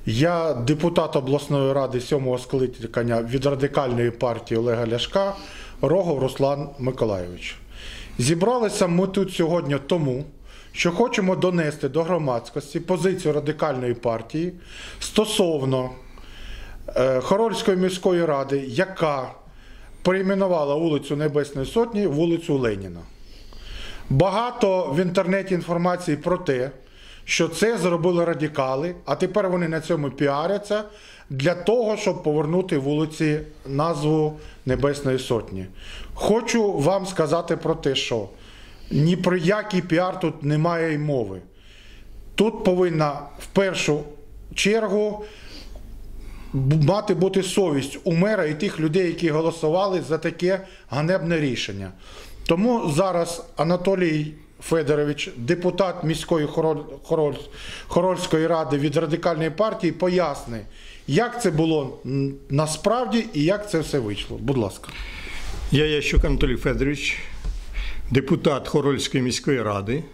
Я депутат обласної ради 7-го скликання від Радикальної партії Олега Ляшка, Рогов Руслан Миколайович. Зібралися ми тут сьогодні тому, що хочемо донести до громадськості позицію Радикальної партії стосовно Хорольської міської ради, яка перейменувала вулицю Небесної Сотні вулицю Леніна. Багато в інтернеті інформації про те, що це зробили радикали, а тепер вони на цьому піаряться для того, щоб повернути вулиці назву Небесної Сотні. Хочу вам сказати про те, що ні про який піар тут немає й мови. Тут повинна в першу чергу мати бути совість у мера і тих людей, які голосували за таке ганебне рішення. Тому зараз Анатолій Федорович, депутат міської Хорольської ради від Радикальної партії, пояснить, як це було насправді і як це все вийшло. Будь ласка. Я Ящук Анатолій Федорович, депутат Хорольської міської ради.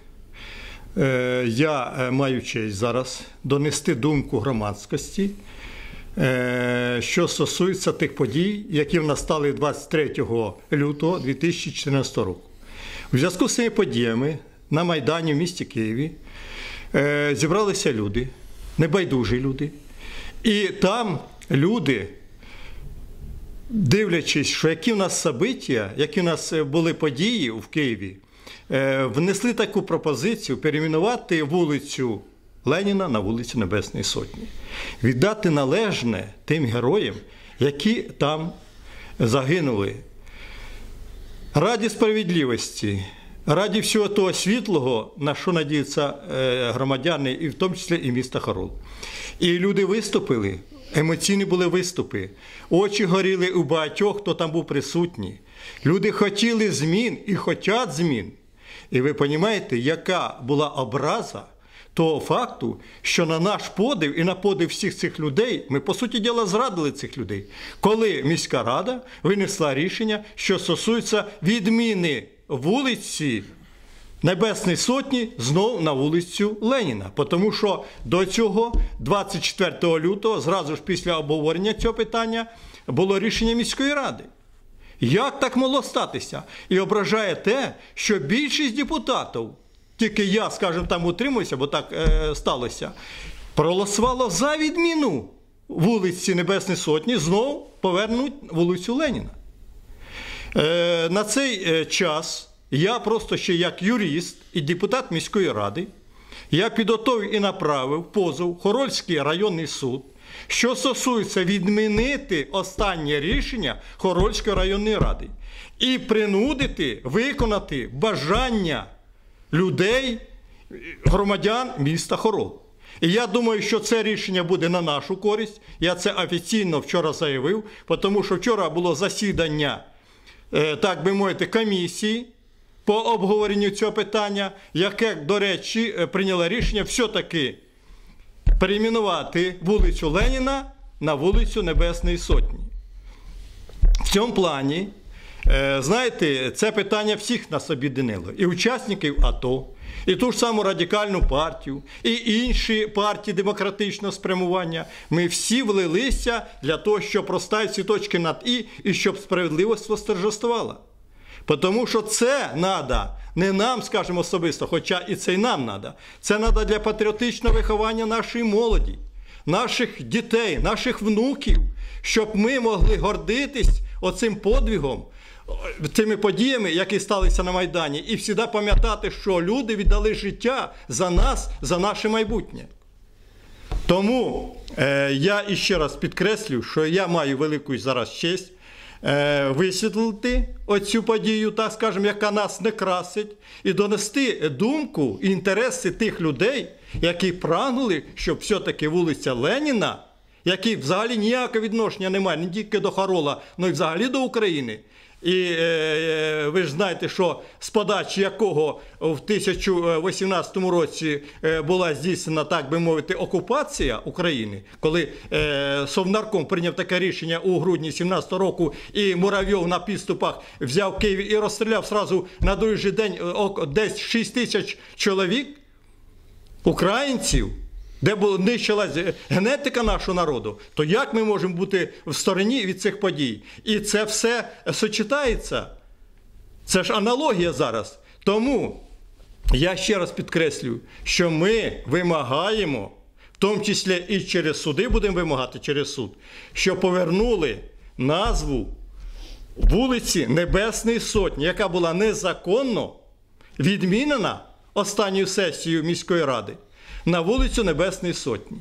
Я маю честь зараз донести думку громадськості, що стосується тих подій, які в нас стали 23 лютого 2014 року. У зв'язку з цими подіями на Майдані в місті Києві зібралися люди, небайдужі люди. І там люди, дивлячись, що які в нас события, які в нас були події в Києві, внесли таку пропозицію перейменувати вулицю Леніна на вулицю Небесної Сотні. Віддати належне тим героям, які там загинули. Раді справедливості, раді всього того світлого, на що надіються громадяни, і в тому числі і міста Хорол. І люди виступили, емоційні були виступи, очі горіли у багатьох, хто там був присутній. Люди хотіли змін і хочуть змін. І ви розумієте, яка була образа того факту, що на наш подив і на подив всіх цих людей, ми, по суті діла, зрадили цих людей, коли міська рада винесла рішення, що стосується відміни вулиці Небесної Сотні знову на вулицю Леніна. Тому що до цього 24 лютого, зразу ж після обговорення цього питання, було рішення міської ради. Як так могло статися? І ображає те, що більшість депутатів, тільки я, скажімо, там утримуюся, бо так сталося, проголосувало за відміну вулиці Небесної Сотні, знову повернуть вулицю Леніна. На цей час я просто ще як юрист і депутат міської ради, я підготовив і направив позов в Хорольський районний суд, що стосується відмінити останнє рішення Хорольської районної ради і принудити виконати бажання людей, громадян міста Хорол. І я думаю, що це рішення буде на нашу користь. Я це офіційно вчора заявив, тому що вчора було засідання, так би мовити, комісії по обговоренню цього питання, яке, до речі, прийняло рішення все-таки перейменувати вулицю Леніна на вулицю Небесної Сотні. В цьому плані, знаєте, це питання всіх нас об'єднало. І учасників АТО, і ту ж саму Радикальну партію, і інші партії демократичного спрямування. Ми всі влилися для того, щоб розставити ці точки над і щоб справедливість восторжествувала. Тому що це треба не нам, скажімо, особисто, хоча і це й нам треба. Це треба для патріотичного виховання нашої молоді, наших дітей, наших внуків, щоб ми могли гордитись оцим подвигом, цими подіями, які сталися на Майдані, і завжди пам'ятати, що люди віддали життя за нас, за наше майбутнє. Тому я іще раз підкреслю, що я маю велику зараз честь висвітлити оцю подію, так скажемо, яка нас не красить, і донести думку і інтереси тих людей, які прагнули, щоб все-таки вулиця Леніна, які взагалі ніякого відношення немає, не тільки до Хорола, але й взагалі до України. І ви ж знаєте, що з подачі якого в 2018 році була здійснена, так би мовити, окупація України, коли Совнарком прийняв таке рішення у грудні 2017 року, і Муравйов на підступах взяв Київ і розстріляв сразу на другий же день десь 6 тисяч чоловік, українців, де нищилась генетика нашого народу, то як ми можемо бути в стороні від цих подій? І це все сочетається. Це ж аналогія зараз. Тому я ще раз підкреслюю, що ми вимагаємо, в тому числі і через суди будемо вимагати, через суд, що повернули назву вулиці Небесної Сотні, яка була незаконно відмінена останньою сесією міської ради, на вулицю Небесної Сотні.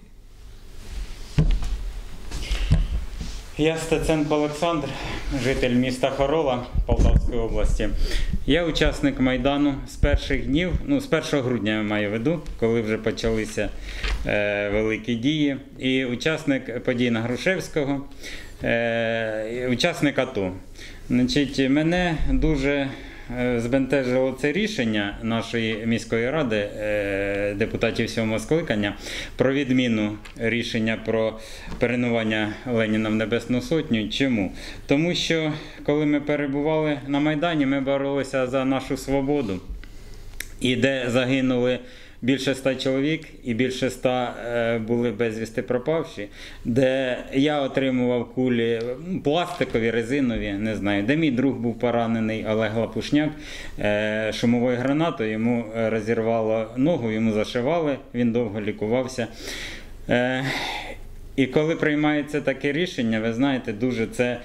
Я Стеценко Олександр, житель міста Хорола Полтавської області. Я учасник Майдану з перших днів, з 1 грудня я маю в виду, коли вже почалися великі дії. І учасник подій на Грушевського, учасник АТО. Значить, мене дуже збентежило це рішення нашої міської ради, депутатів 7-го скликання, про відміну рішення про перейменування Леніна в Небесну Сотню. Чому? Тому що, коли ми перебували на Майдані, ми боролися за нашу свободу. І де загинули більше 100 чоловік і більше 100 були безвісти пропавші, де я отримував кулі пластикові, резинові, не знаю, де мій друг був поранений, Олег Лапушняк, шумовою гранатою, йому розірвало ногу, йому зашивали, він довго лікувався. І коли приймається таке рішення, ви знаєте, дуже це...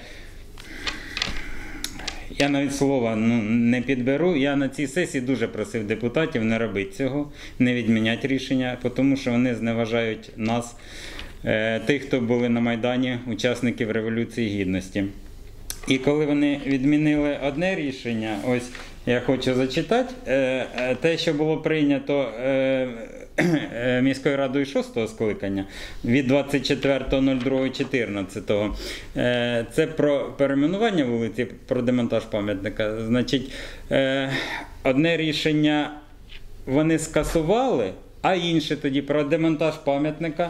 Я навіть слова не підберу. Я на цій сесії дуже просив депутатів не робити цього, не відміняти рішення, тому що вони зневажають нас, тих, хто були на Майдані, учасників Революції Гідності. І коли вони відмінили одне рішення, ось я хочу зачитати, те, що було прийнято міською радою 6-го скликання від 24.02.14. Це про перейменування вулиці, про демонтаж пам'ятника. Значить, одне рішення вони скасували, а інше тоді про демонтаж пам'ятника.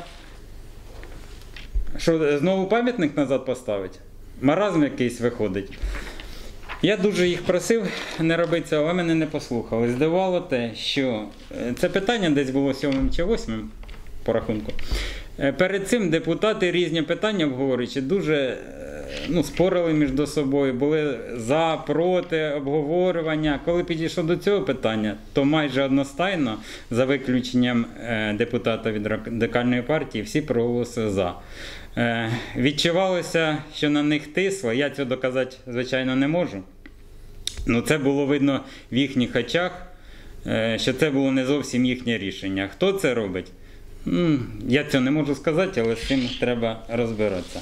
Що, знову пам'ятник назад поставить? Маразм якийсь виходить. Я дуже їх просив не робити цього, але мене не послухали. Здивувало те, що це питання десь було 7-м чи 8-м по рахунку. Перед цим депутати різні питання обговорюючи дуже спорили між собою, були за, проти, обговорювання. Коли підійшло до цього питання, то майже одностайно, за виключенням депутата від Радикальної партії, всі проголосили за. Відчувалося, що на них тисло, я цього доказати, звичайно, не можу. Це було видно в їхніх очах, що це було не зовсім їхнє рішення. Хто це робить? Я цього не можу сказати, але з цим треба розбиратися.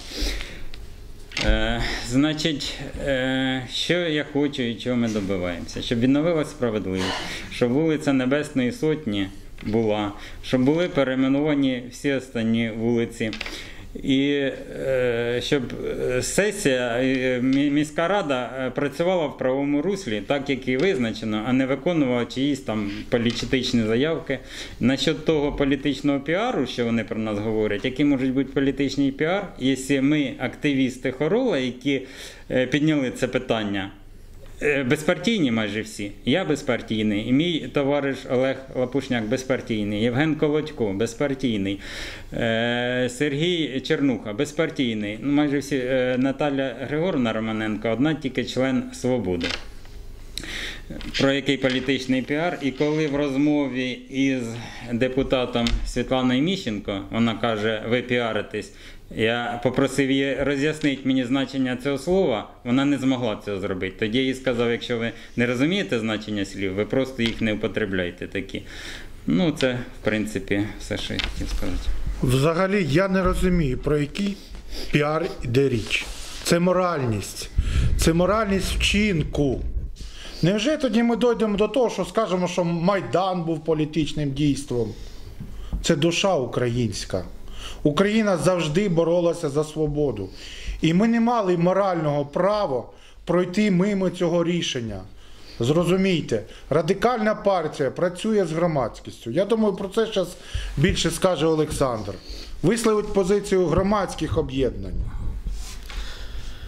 Значить, що я хочу і чого ми добиваємося? Щоб відновилася справедливість, щоб вулиця Небесної Сотні була, щоб були перейменовані всі останні вулиці. І щоб сесія, міська рада працювала в правовому руслі, так як і визначено, а не виконувала чиїсь там політичні заявки. Насчет того політичного піару, що вони про нас говорять, який може бути політичний піар, якщо ми, активісти Хорола, які підняли це питання, безпартійні майже всі. Я безпартійний, і мій товариш Олег Лапушняк безпартійний, Євген Колодько безпартійний, Сергій Чернуха безпартійний, майже всі, Наталя Григорівна Романенко, одна тільки член «Свободи». Про який політичний піар. І коли в розмові із депутатом Світланою Міщенко, вона каже, ви піаритесь, я попросив її роз'яснити мені значення цього слова, вона не змогла цього зробити. Тоді я їй сказав, якщо ви не розумієте значення слів, ви просто їх не употребляйте такі. Це, в принципі, все, що я хотів сказати. Взагалі, я не розумію, про який піар йде річ. Це моральність. Це моральність вчинку. Невже тоді ми дійдемо до того, що скажемо, що Майдан був політичним дійством? Це душа українська. Україна завжди боролася за свободу. І ми не мали морального права пройти мимо цього рішення. Зрозумійте, Радикальна партія працює з громадськістю. Я думаю, про це зараз більше скаже Олександр. Висловить позицію громадських об'єднань.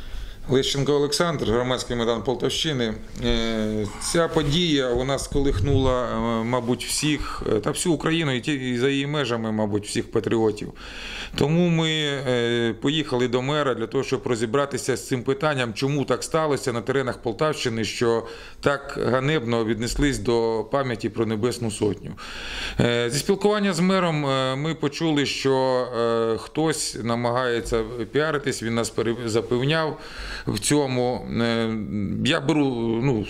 Лещенко Олександр, громадський майдан Полтавщини. Ця подія вона сколихнула, мабуть, всіх, та всю Україну і за її межами, мабуть, всіх патріотів. Тому ми поїхали до мера для того, щоб розібратися з цим питанням, чому так сталося на теренах Полтавщини, що так ганебно віднеслись до пам'яті про Небесну Сотню. Зі спілкування з мером ми почули, що хтось намагається піаритись, він нас запевняв в цьому. Я беру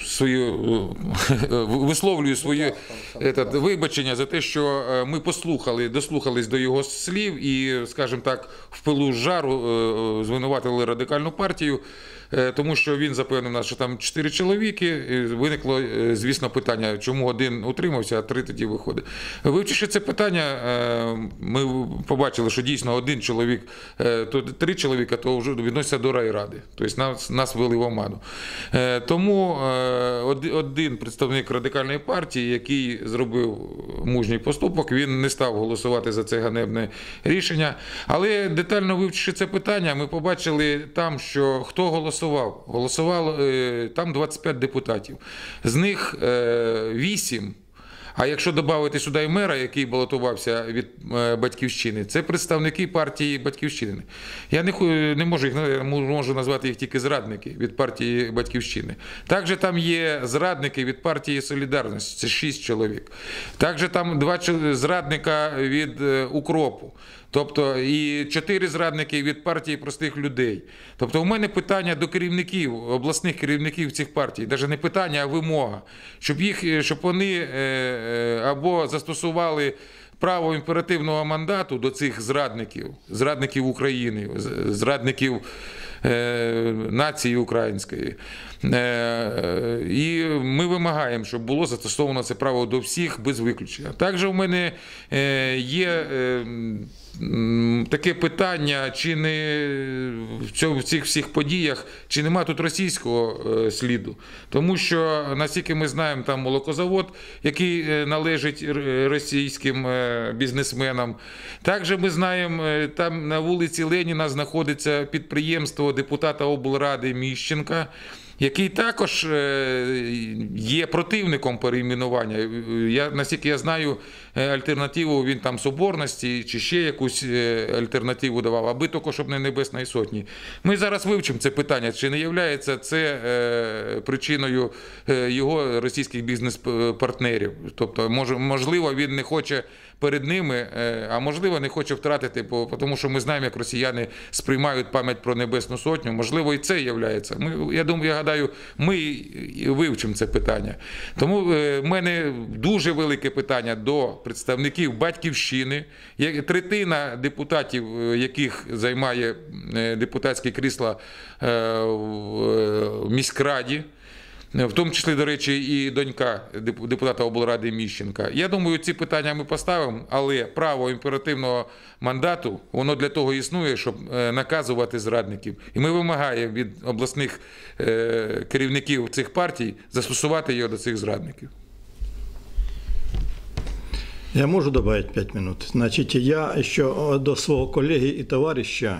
висловлюю своє вибачення за те, що ми дослухались до його слів і, скажімо так, в пилу з жару звинуватили Радикальну партію, тому що він запевнив нас, що там 4 чоловіки. Виникло, звісно, питання, чому один утримався, а 3 тоді виходить. Вивчивши це питання, ми побачили, що дійсно один чоловік, то 3 чоловіка, то вже відносяться до райради. Тобто нас ввели в оману. Тому один представник Радикальної партії, який зробив мужній поступок, він не став голосувати за це ганебне рішення. Але детально вивчивши це питання, ми побачили там, що хто голосував. Голосувало там 25 депутатів. З них 8. А якщо додати сюди і мера, який балотувався від Батьківщини, це представники партії Батьківщини. Я не можу можу назвати їх тільки зрадники від партії Батьківщини. Також там є зрадники від партії Солідарність, це 6 чоловік. Також там 2 зрадника від Укропу. Тобто і 4 зрадники від партії простих людей. Тобто у мене питання до керівників, обласних керівників цих партій, навіть не питання, а вимога, щоб вони або застосували право імперативного мандату до цих зрадників України, зрадників нації української. І ми вимагаємо, щоб було застосовано це право до всіх без виключення. Також у мене є таке питання, чи не в цих всіх подіях, чи нема тут російського сліду. Тому що, наскільки ми знаємо, там молокозавод, який належить російським бізнесменам. Також ми знаємо, там на вулиці Леніна знаходиться підприємство депутата облради Міщенка, який також є противником перейменування. Наскільки я знаю, альтернативу він там Соборності чи ще якусь альтернативу давав, аби тільки, щоб не Небесної Сотні. Ми зараз вивчимо це питання, чи не є це причиною його російських бізнес-партнерів. Тобто, можливо, він не хоче перед ними, а можливо, не хоче втратити, тому що ми знаємо, як росіяни сприймають пам'ять про Небесну Сотню. Можливо, і це є. Я гадаю, ми вивчимо це питання. Тому в мене дуже велике питання до представників Батьківщини. Третина депутатів, яких займає депутатські крісла в міськраді, в тому числі, до речі, і донька депутата облради Міщенка. Я думаю, ці питання ми поставимо, але право імперативного мандату, воно для того існує, щоб наказувати зрадників. І ми вимагаємо від обласних керівників цих партій застосувати його до цих зрадників. Я можу додати 5 минут. Значить, я ще до свого колеги і товариша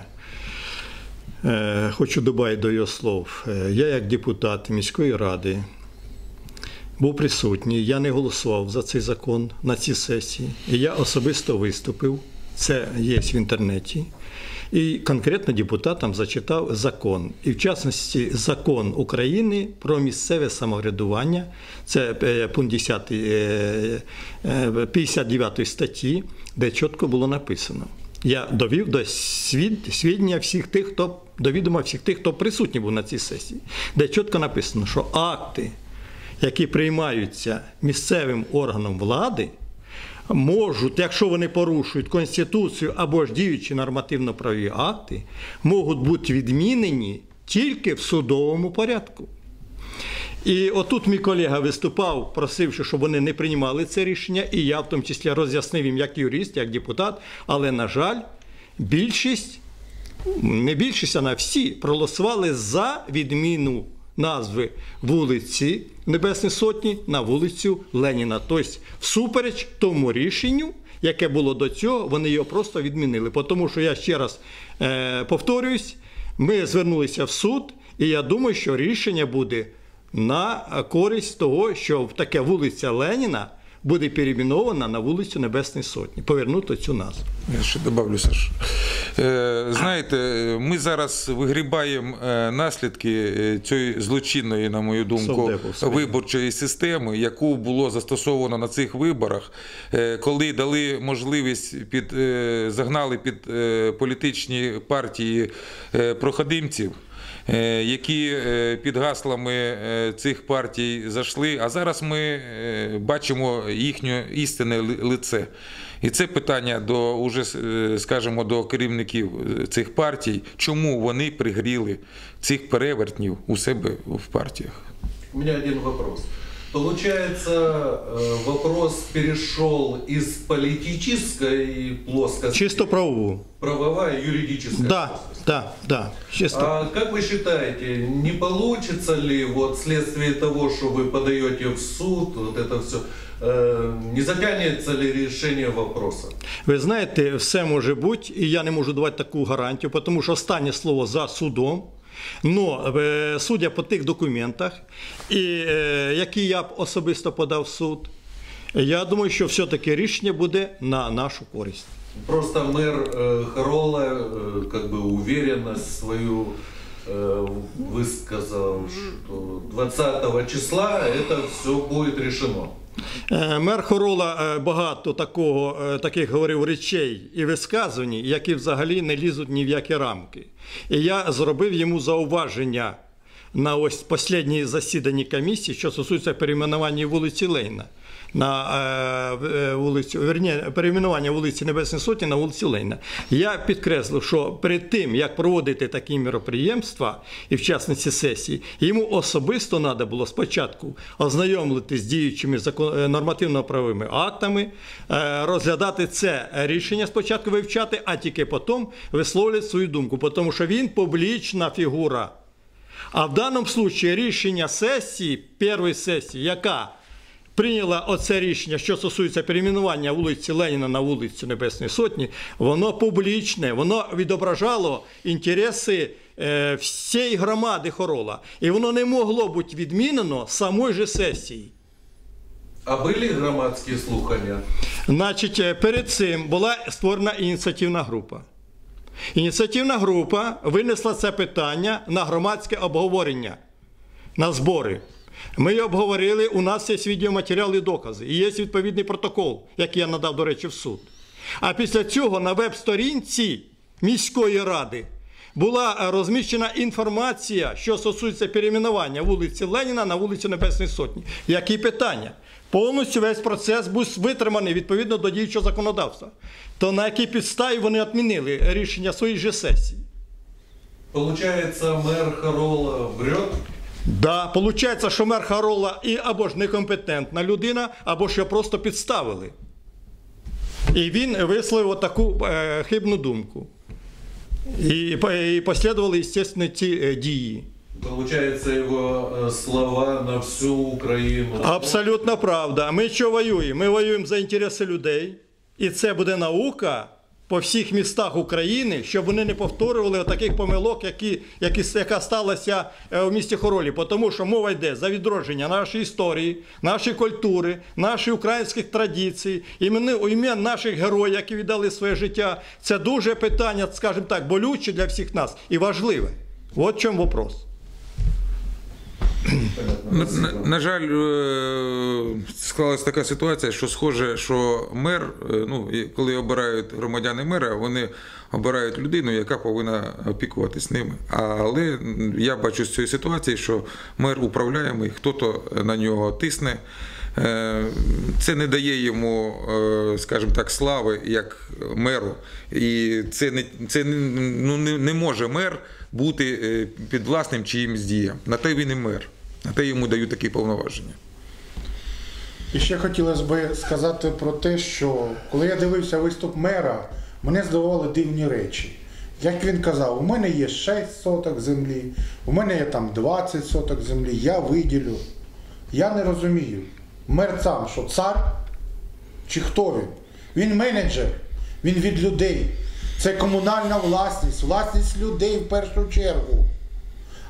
хочу додати до його слов. Я як депутат міської ради був присутній, я не голосував за цей закон на цій сесії. І я особисто виступив, це є в інтернеті, і конкретно депутатам зачитав закон. І в частності закон України про місцеве самоврядування, це пункт 10 59 статті, де чітко було написано. Я довів до свідчення всіх тих, до відома всіх тих, хто присутній був на цій сесії, де чітко написано, що акти, які приймаються місцевим органом влади, можуть, якщо вони порушують Конституцію або ж діючі нормативно-правові акти, можуть бути відмінені тільки в судовому порядку. І отут мій колега виступав, просивши, щоб вони не приймали це рішення, і я в тому числі роз'яснив їм як юрист, як депутат, але, на жаль, більшість, не більшість, а всі проголосували за відміну назви вулиці Небесної Сотні на вулицю Леніна. Тобто, всупереч тому рішенню, яке було до цього, вони його просто відмінили. Тому що, я ще раз повторююсь, ми звернулися в суд, І я думаю, що рішення буде на користь того, що таке вулиця Леніна буде перейменована на вулицю Небесної Сотні, повернути цю назву. Я ще добавлю, Саш. Знаєте, ми зараз вигрібаємо наслідки цієї злочинної, на мою думку, виборчої системи, яку було застосовано на цих виборах, коли дали можливість, загнали під політичні партії проходимців, які під гаслами цих партій зайшли, а зараз ми бачимо їхнє істинне лице. І це питання до, уже, скажімо, до керівників цих партій, чому вони пригріли цих перевертнів у себе в партіях. У меня один вопрос. Получается, вопрос перешел из политической плоскости. Чисто правову. Правовая, юридическая плоскость. Да. Чисто. А как вы считаете, не получится ли вот вследствие того, что вы подаете в суд, вот это все, не затянется ли решение вопроса? Ви знаєте, все може бути, і я не можу давати таку гарантію, тому що останнє слово за судом. Но, судя по тих документах, які я б особисто подав в суд, я думаю, що все-таки рішення буде на нашу користь. Просто мэр Харола как бы уверенность свою высказал, что 20 числа это все будет решено. Мер Харола багато таких говорив речей і висказувань, які взагалі не лізуть ні в які рамки. І я зробив йому зауваження на ось останнє засідання комісії, що стосується перейменування вулиці Леніна на вулицю, перейменування вулиці Небесної Сотні на вулицю Леніна. Я підкреслив, що перед тим, як проводити такі мероприємства, і в частності сесії, йому особисто треба було спочатку ознайомитися з діючими нормативно-правовими актами, розглядати це рішення спочатку вивчати, а тільки потім висловлювати свою думку, тому що він публічна фігура. А в даному випадку рішення сесії, першої сесії, яка прийняла оце рішення, що стосується перейменування вулиці Леніна на вулицю Небесної Сотні, воно публічне, воно відображало інтереси всієї громади Харола. І воно не могло бути відмінено самої же сесії. А були громадські слухання? Значить, перед цим була створена ініціативна група. Ініціативна група винесла це питання на громадське обговорення, на збори. Ми її обговорили, у нас є відеоматеріали і докази, і є відповідний протокол, який я надав, до речі, в суд. А після цього на веб-сторінці міської ради була розміщена інформація, що стосується перейменування вулиці Леніна на вулицю Небесної Сотні. Які питання? Повністю весь процес був витриманий відповідно до діючого законодавства. То на якій підставі вони відмінили рішення своєї же сесії? Получается, мэр Харола врет? Да, виходить, що мер Харола або ж некомпетентна людина, або ж його просто підставили. І він висловив таку хибну думку. І послідували, звісно, ці дії. Получается, его слова на всю Украину. Абсолютно правда. Ми що воюємо? Ми воюємо за інтереси людей. І це буде наука по всіх містах України, щоб вони не повторювали таких помилок, яка сталася в місті Харолі. Тому що мова йде за відродження нашої історії, нашої культури, наших українських традицій, імен наших героїв, які віддали своє життя. Це дуже питання, скажімо так, болюче для всіх нас і важливе. От в чому вопрос. На жаль, склалася така ситуація, що схоже, що мер, коли обирають громадяни мера, вони обирають людину, яка повинна опікуватись ними. Але я бачу з цієї ситуації, що мер управляємий, хто-то на нього тисне. Це не дає йому, скажімо так, слави як меру. І це не може мер бути під власним чиїмсь діям. На те він і мер. На те йому дають такі повноваження. І ще хотілося б сказати про те, що коли я дивився виступ мера, мене здивували дивні речі. Як він казав, у мене є 6 соток землі, у мене є там 20 соток землі, я виділю. Я не розумію, мер сам, що цар чи хто він? Він менеджер, він від людей. Це комунальна власність, власність людей в першу чергу.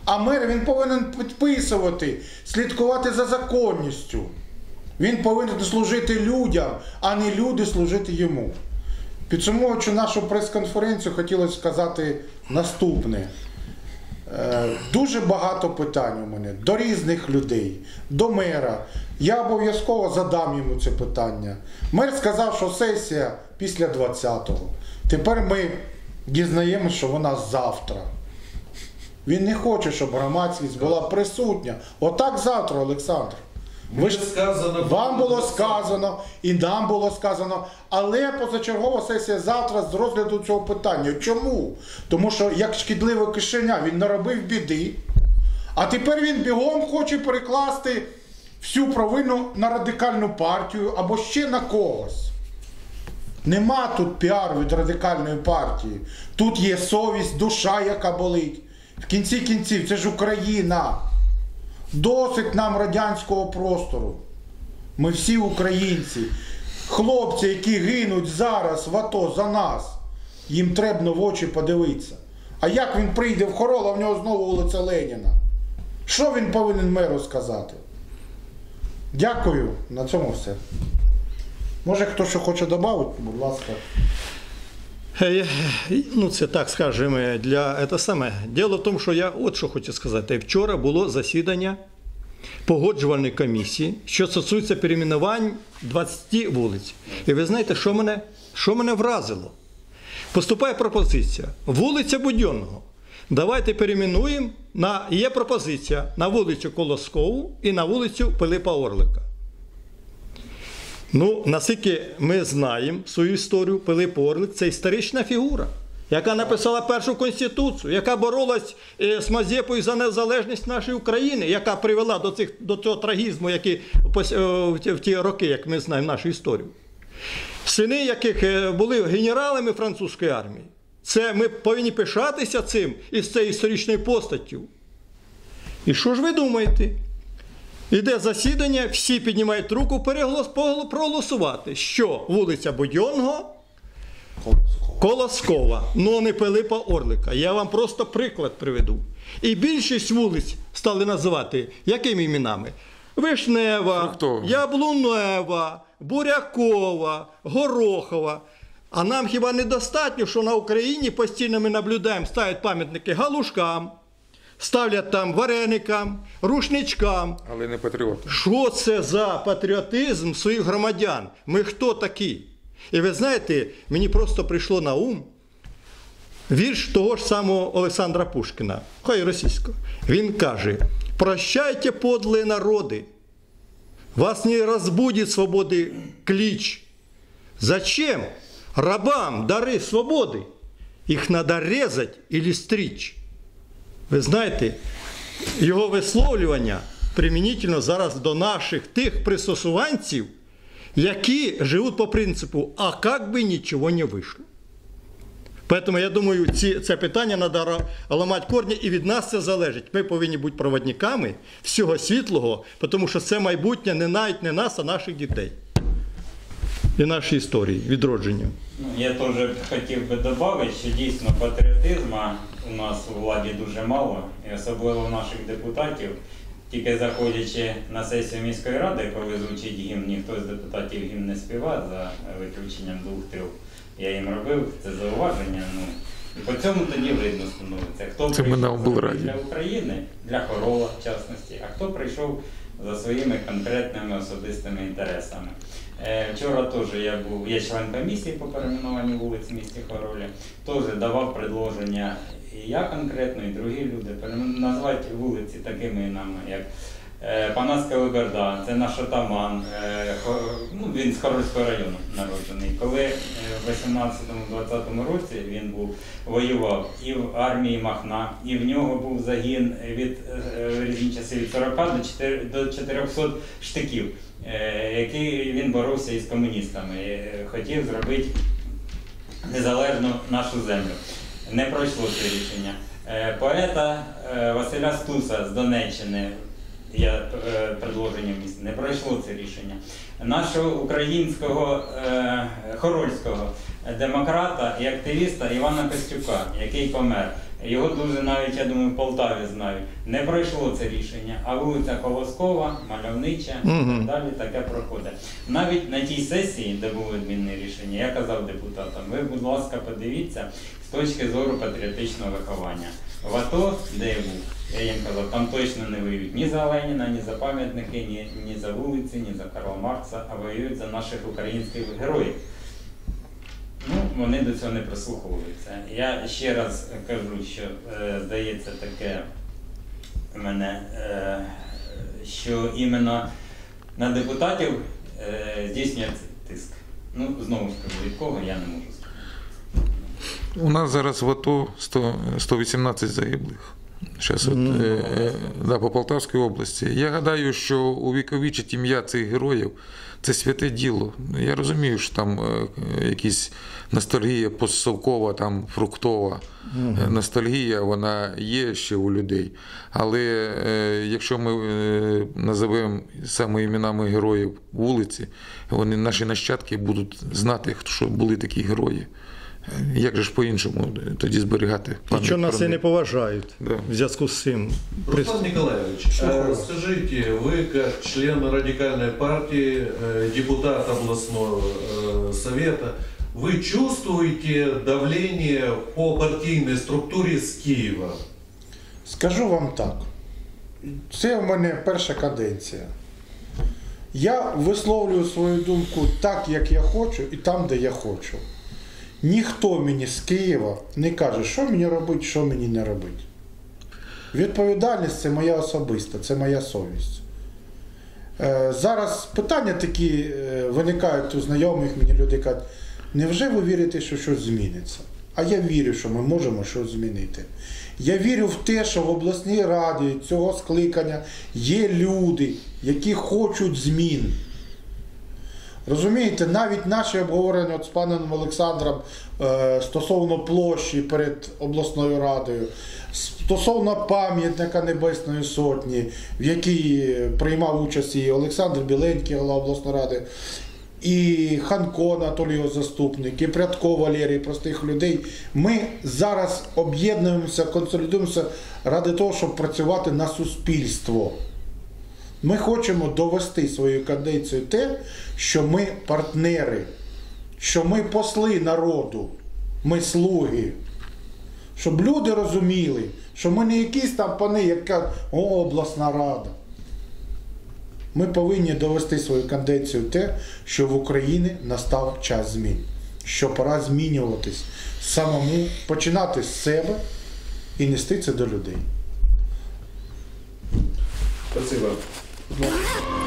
А мер, він повинен підписувати, слідкувати за законністю. Він повинен служити людям, а не люди служити йому. Підсумовуючи нашу прес-конференцію, хотілося сказати наступне. Дуже багато питань у мене до різних людей, до мера. Я обов'язково задам йому це питання. Мер сказав, що сесія після 20-го. Тепер ми дізнаємося, що вона завтра. Він не хоче, щоб громадськість була присутня. Отак завтра, Олександр. Вам було сказано, і нам було сказано, але позачергова сесія завтра з розгляду цього питання. Чому? Тому що, як шкідливе кишеня, він наробив біди, а тепер він бігом хоче перекласти всю провину на Радикальну партію або ще на когось. Нема тут піару від Радикальної партії. Тут є совість, душа, яка болить. В кінці кінців, це ж Україна. Досить нам радянського простору. Ми всі українці. Хлопці, які гинуть зараз в АТО за нас, їм треба в очі подивитися. А як він прийде в Хорол, а в нього знову вулиця Леніна? Що він повинен меру сказати? Дякую. На цьому все. Може, хто що хоче додати? Будь ласка. Ну, це так, скажімо, для це саме. Діло в тому, що я от що хочу сказати. Вчора було засідання погоджувальної комісії, що стосується перейменувань 20 вулиць. І ви знаєте, що мене вразило? Поступає пропозиція. Вулиця Будьонного. Давайте перейменуємо, є пропозиція на вулицю Колоскову і на вулицю Пилипа Орлика. Ну, наскільки ми знаємо свою історію, Пилип Орлик – це історична фігура, яка написала першу Конституцію, яка боролась з Мазепою за незалежність нашої України, яка привела до цього трагізму, який в ті роки, як ми знаємо, нашу історію. Сини, яких були генералами французької армії. Це ми повинні пишатися цим із цією історичною постаттю. І що ж ви думаєте? Іде засідання, всі піднімають руку, проголосувати, що вулиця Будьонного, Колоскова, но не Пилипа Орлика. Я вам просто приклад приведу. І більшість вулиць стали називати якими іменами? Вишнева, Яблунева, Бурякова, Горохова. А нам хіба недостатньо, що на Україні постійно ми наблюдаємо, ставлять пам'ятники галушкам, ставлять там вареникам, рушничкам. Але не патріоти. Що це за патріотизм своїх громадян? Ми хто такі? І ви знаєте, мені просто прийшло на ум вірш того ж самого Олександра Пушкіна, хай російського. Він каже: «Прощайте, подлые народы, вас не разбудит свободы клич. Зачем рабам дары свободы? Их надо резать или стричь». Ви знаєте, його висловлювання примінительно зараз до наших тих пристосуванців, які живуть по принципу «а как би нічого не вийшло». Тому, я думаю, це питання треба ламати корні, і від нас це залежить. Ми повинні бути проводниками всього світлого, тому що це майбутнє навіть не нас, а наших дітей. І нашої історії, відродження. Я теж хотів би додати, що дійсно патріотизму у нас у владі дуже мало, і особливо наших депутатів. Тільки заходячи на сесію міської ради, коли звучить гімн, ніхто з депутатів гімн не співає, за виключенням 2 трьох. Я їм робив це зауваження. І по цьому тоді видно становиться, хто прийшов для України, для Хорола в частності, а хто прийшов за своїми конкретними особистими інтересами. Вчора теж я член комісії по перейменуванню вулиць в місті Хоролі, теж давав предложення, і я конкретно, і другі люди, назвати вулиці такими іменами, як Панаська Либерда, це наш атаман, він з Хорольського району народжений. Коли в 18-20 році він воював і в армії Махна, і в нього був загін від різні часи від 40 до 400 штиків, який він боровся із комуністами, хотів зробити незалежну нашу землю. Не пройшло це рішення. Поета Василя Стуса з Донеччини, я предложення в місті, не пройшло це рішення. Нашого українського хорольського демократа і активіста Івана Костюка, який помер. Його дуже навіть, я думаю, в Полтаві знають. Не пройшло це рішення, а вулиця Колоскова, Мальовнича і так далі таке проходить. Навіть на тій сесії, де було відмінне рішення, я казав депутатам, ви, будь ласка, подивіться з точки зору патріотичного виховання. В АТО, де я був, я їм казав, там точно не воюють ні за Леніна, ні за пам'ятники, ні за вулиці, ні за Карла Маркса, а воюють за наших українських героїв. Ну, вони до цього не прислуховуються. Я ще раз кажу, що здається таке в мене, що іменно на депутатів здійснюється тиск. Ну, знову ж кажу, від кого я не можу сказати. У нас зараз в АТО 118 загиблих. Зараз по Полтавській області. Я гадаю, що увіковічить ім'я цих героїв – це святе діло. Я розумію, що там якісь ностальгія постсовкова, там фруктова ностальгія, вона є ще у людей. Але якщо ми називаємо саме іменами героїв вулиці, вони, наші нащадки, будуть знати, що були такі герої. Як же ж по-іншому тоді зберігати пам'ять? І що нас про і не них? поважають Да. в зв'язку з цим. Руслан Николаевич, скажите, вы как член радикальной партии, депутат областного совета, вы чувствуете давление по партийной структуре с Киева? Скажу вам так. Це в мене перша каденція. Я висловлюю свою думку так, як я хочу, і там, де я хочу. Ніхто мені з Києва не каже, що мені робити, що мені не робити. Відповідальність – це моя особиста, це моя совість. Зараз питання такі виникають у знайомих мені людей, кажуть, невже ви вірите, що щось зміниться? А я вірю, що ми можемо щось змінити. Я вірю в те, що в обласній раді цього скликання є люди, які хочуть змін. Розумієте, навіть наші обговорення з паном Олександром стосовно площі перед обласною радою, стосовно пам'ятника Небесної Сотні, в якій приймав участь і Олександр Біленький, голова обласної ради, і Ханко Анатолій, його заступник, і Прядко Валерій, простих людей. Ми зараз об'єднуємося, консолідуємося ради того, щоб працювати на суспільство. Ми хочемо довести свою каденцію те, що ми партнери, що ми посли народу, ми слуги. Щоб люди розуміли, що ми не якісь там пани, як кажуть, обласна рада. Ми повинні довести свою каденцію те, що в Україні настав час змін. Що пора змінюватись самому, починати з себе і нести це до людей. Спасибо.